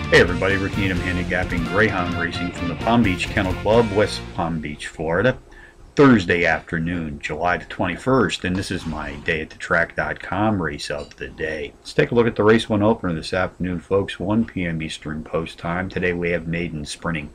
Hey everybody, Rick Needham handicapping greyhound racing from the Palm Beach Kennel Club, West Palm Beach, Florida. Thursday afternoon, July the 21st, and this is my dayatthetrack.com race of the day. Let's take a look at the race one opener this afternoon, folks. 1 p.m. Eastern Post Time. Today we have maiden sprinting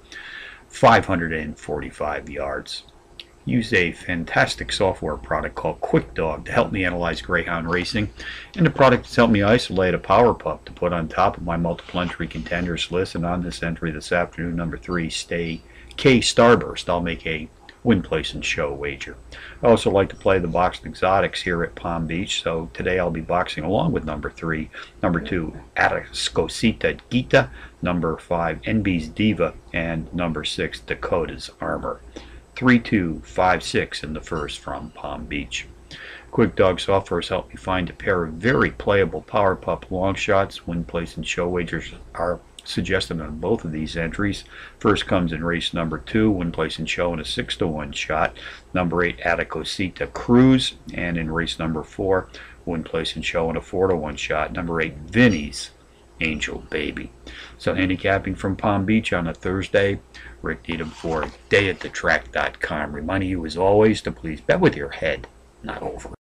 545 yards. Use a fantastic software product called QuickDog to help me analyze greyhound racing, and the product has helped me isolate a power pup to put on top of my multiple entry contenders list. And on this entry this afternoon, number 3, Stay K Starburst, I'll make a win, place, and show wager. I also like to play the boxed exotics here at Palm Beach, so today I'll be boxing along with number 3, number 2, Atascosita Gita, number 5, NB's Diva, and number 6, Dakota's Armor. 3256 in the first from Palm Beach. QuickDog software has helped me find a pair of very playable power pup long shots. Win, place, and show wagers are suggested on both of these entries. First comes in race number 2, win, place, and show in a 6-to-1 shot. Number 8, Atascosita Cruz, and in race number 4, win, place, and show in a 4-to-1 shot. Number 8, Vinny's Angel Baby. So handicapping from Palm Beach on a Thursday, Rick Needham for dayatthetrack.com. Reminding you as always to please bet with your head, not over.